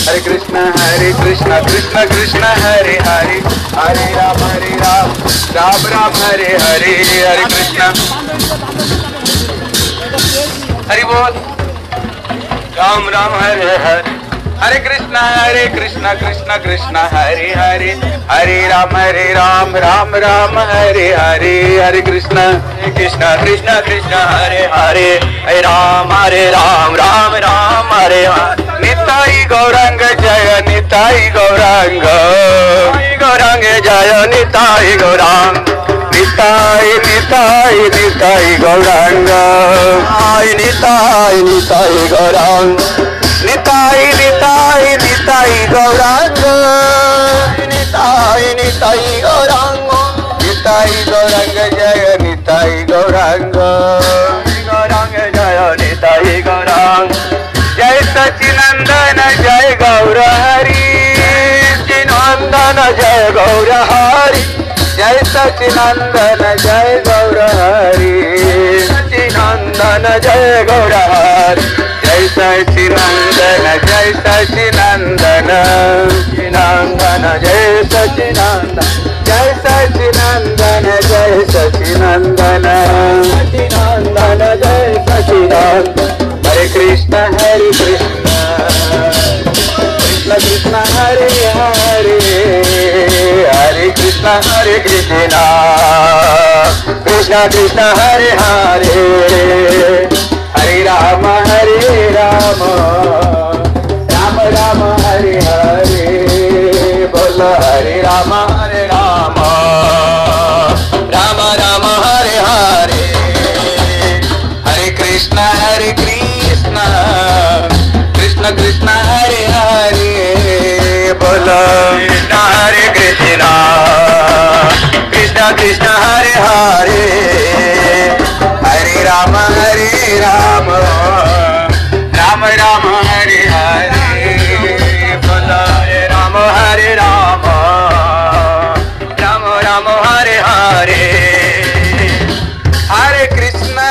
हरे कृष्ण कृष्ण कृष्ण हरे हरे, हरे राम राम राम हरे हरे, हरे कृष्ण हरि बोल, राम राम हरे हरे, हरे कृष्ण कृष्ण कृष्ण हरे हरे, हरे राम राम राम हरे हरे, हरे कृष्ण कृष्ण कृष्ण हरे हरे, हरे राम राम राम हरे हरे। निताई गौरांग जय निताई गौरांग, गौरांग जय निताई गौरांग, निताई निताई निताई गौरांग, निताई निताई गौरांग, निताई निताई निताई गौरांग, निताई निताई गौरांग, निताई गौरांग जय निताई गौरांग, गौरांग जय निताई गौरांग, जय सचिनंदन जय गौर हरि, सचिनंदन जय गौर हरि, जय सचिनंदन जय गौर हरि, सचिनंदन जय गौर हरि, जय सचिनंदन जय सचिनंदन, सचिनंदन जय सचिनंदन, जय सचिनंदन जय सचिनंदन, सचिनंदन जय सचिनंदन। हरे कृष्ण कृष्ण कृष्ण हरे हरे, हरे कृष्ण कृष्ण कृष्ण हरे हरे, हरे राम राम राम हरे हरे, बोल हरे राम राम राम हरे हरे, हरे कृष्ण कृष्ण कृष्ण हरे हरे, बोल हरे कृष्ण कृष्ण कृष्ण हरे हरे, हरे राम राम राम हरे हरे, बोल हरे राम राम हरे हरे, हरे कृष्ण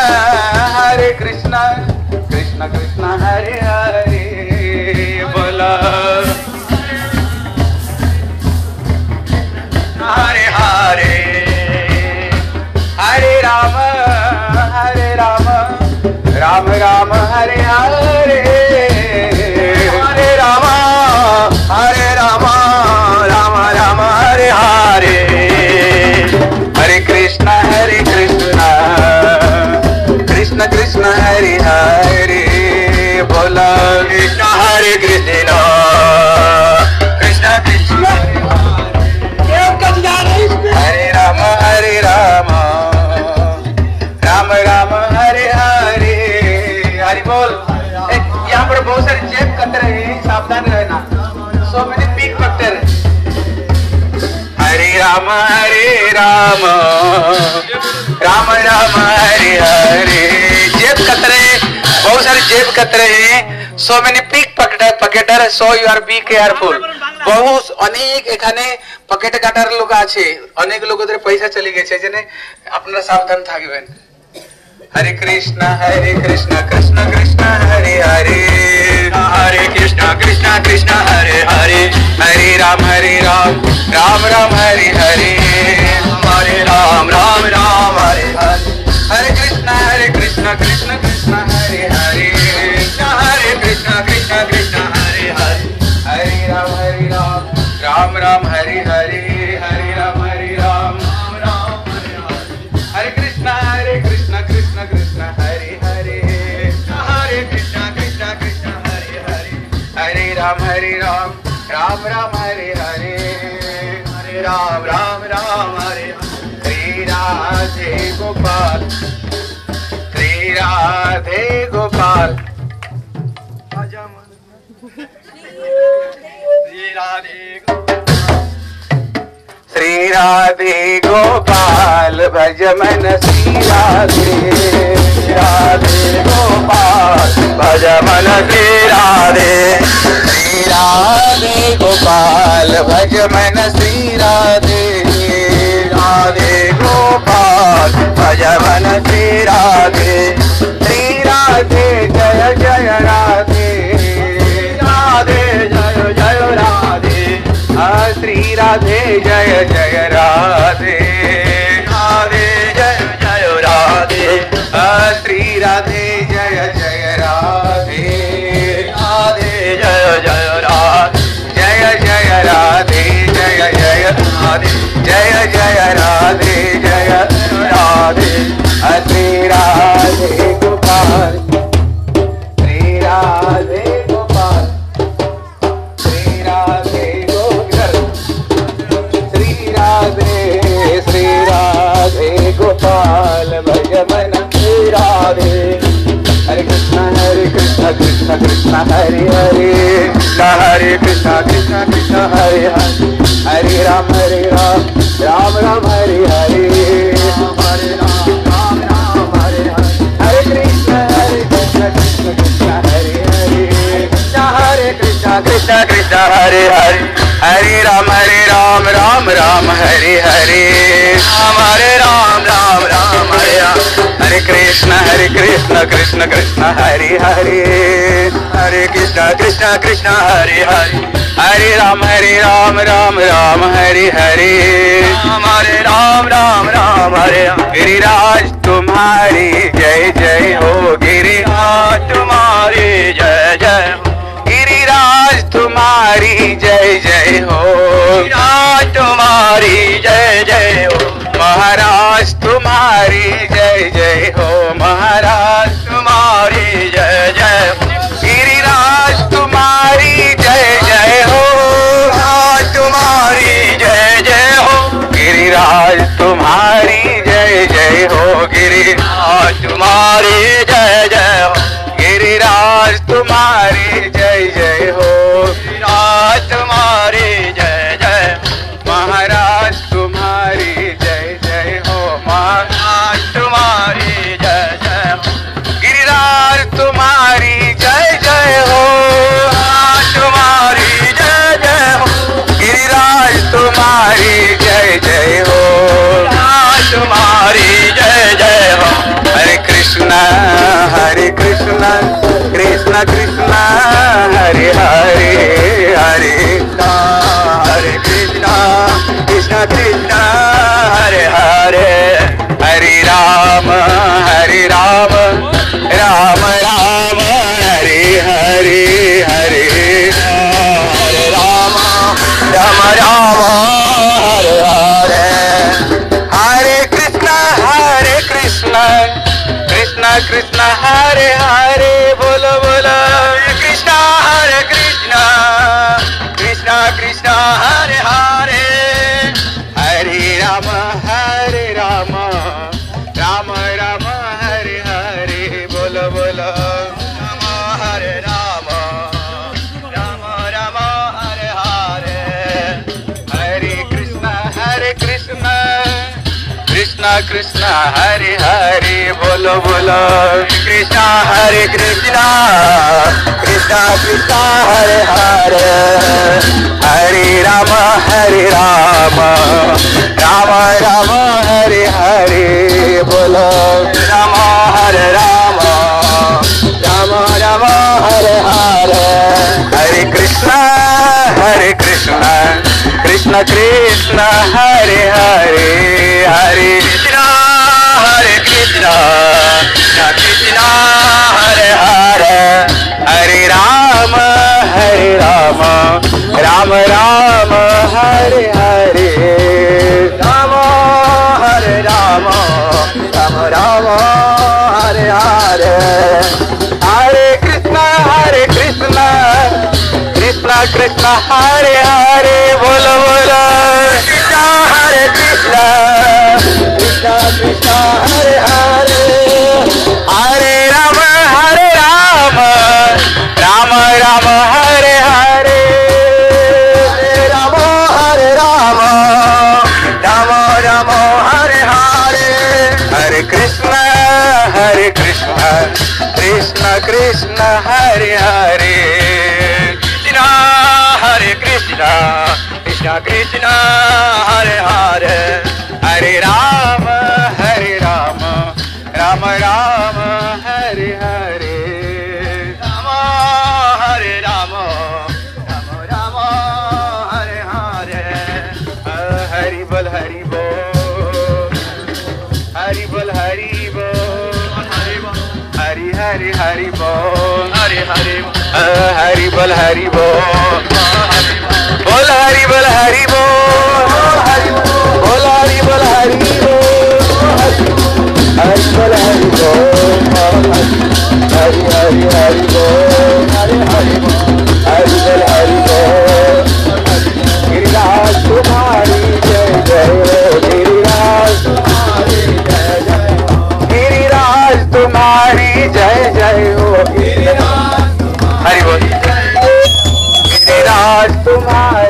कृष्ण कृष्ण हरे हरे, बोला हरे हरे, हरे राम राम राम हरे हरे, हरे राम राम राम हरे हरे, हरे कृष्ण कृष्ण कृष्ण हरे हरे, बोला कृष्ण हरे कृष्ण कृष्ण कृष्ण हरे राम राम राम हरे हरे, हरि बोल। यहाँ पर बहुत सारे जेब कतरे हैं, सावधान रहना, so many pick pocketer. Hare Ram Ram Ram Hare Hare, जेब कतरे बहुत सारे जेब कतरे हैं, so many pick pocketer, so you are be careful. बहुत अनेक एखाने पकेट काटार लोग आछे, अनेक लोगोদের পয়সা চলে গেছে, জেনে আপনারা সাবধান থাকবেন। हरे कृष्ण कृष्ण कृष्ण हरे हरे, हरे कृष्ण कृष्ण हरे हरे, हरे राम राम राम हरे हरे, हरे राम राम हरे हरे, हरे कृष्ण कृष्ण कृष्ण हरे हरे, हरे कृष्ण कृष्ण हरे हरे, हरे राम राम राम हरे हरे, हरे राम राम हरे कृष्ण कृष्ण कृष्ण हरे हरे, हरे कृष्ण कृष्ण हरे हरे, हरे राम राम राम हरे हरे, हरे राम राम हरे हरे, श्री राधे गोपाल श्री राधे गोपाल, श्री राधे गोपाल भज मन श्री राधे गोपाल भज मन श्री राधे गोपाल भज मन श्री राधे गोपाल भज मन श्री राधे जय जय राधे, राधे जय राधे जय जय राधे, राधे जय जय राधे, श्री राधे जय जय राधे, राधे जय जय राधे, जय जय राधे जय जय राधे, जय जय राधे जय राधे, श्री राधे गोपाल, श्री राधे गोपाल, श्री राधे गोपाल, श्री राधे गोपाल, भज मन श्री राधे। हरे कृष्ण कृष्ण कृष्ण हरे हरे, हरे कृष्ण कृष्ण कृष्ण हरे हरे, हरे राम राम राम हरे हरे, हरे राम राम हरे हरे, हरे कृष्ण कृष्ण कृष्ण हरे हरे, कृष्ण कृष्ण कृष्ण हरे हरे, हरे राम राम राम हरे हरे, हरे राम राम हरे राम, हरे कृष्ण कृष्ण कृष्ण हरे हरे, हरे कृष्ण कृष्ण हरे हरे, हरे राम राम हरे हरे, हरे राम राम हरे, गिरिराज तुम्हारी जय जय हो, गिरिराज तुम्हारी जय जय हो, गिरिराज तुम्हारी जय जय हो, गिरिराज तुम्हारी जय जय हो, महाराज तुम्हारी जय जय हो, महाराज तुम्हारी जय जय हो, गिरिराज तुम्हारी जय जय हो, राज तुम्हारी जय जय हो, गिरिराज तुम्हारी जय जय हो, गिरिराज तुम्हारी जय जय हो, गिरिराज तुम्हारी जय जय हो, गिरिराज तुम्हारी जय जय, महाराज तुम्हारी जय जय हो, महाराज तुम्हारी जय जय हो, गिरिराज तुम्हारी जय जय हो, तुम्हारी जय जय हो, गिरिराज तुम्हारी जय जय हो, तुम्हारी जय जय हो, हरे कृष्ण कृष्ण कृष्ण हरे हरे, हरे कृष्ण कृष्ण कृष्ण हरे हरे, हरे राम राम राम हरे हरे, हरे राम राम हरे हरे, हरे कृष्ण कृष्ण कृष्ण हरे हरे, बोलो बोलो कृष्ण कृष्ण कृष्ण कृष्ण हरे हरे, हरे राम राम राम हरे हरे, बोलो बोलो राम हरे राम राम राम हरे हरे, हरे कृष्ण कृष्ण कृष्ण हरे हरे, बोलो बोलो कृष्ण कृष्ण कृष्ण कृष्ण हरे हरे, हरे राम राम राम हरे हरे, बोलो राम राम राम हरे हरे, हरे कृष्ण कृष्ण कृष्ण हरे हरे, हरे कृष्ण कृष्ण हरे हरे, हरे राम राम हरे हरे, राम राम हरे हरे, हरे कृष्ण कृष्ण हरे हरे, बोलो बोलो कृष्ण कृष्ण कृष्ण हरे हरे, हरे राम राम हरे हरे, राम राम हरे हरे, हरे कृष्ण कृष्ण कृष्ण हरे हरे, हरे कृष्ण कृष्ण कृष्ण हरे हरे, हरे राम राम हरे हरे, राम हरे राम हरे हरे, हरि बोल हरि बोल, बोल हरि बोल हरि बोल, बोल हरि बोल हरि बोल, हरि बोल हरि बोल, हरि हरि हरि बोल, हरि हरि बोल हरि बोल। गिरिराज तुम्हारी जय जय हो, गिरिराज तुम्हारी जय जय हो, गिरिराज तुम्हारी जय जय हो, गिरिराज हरि बोल, गिरिराज तुम्हारी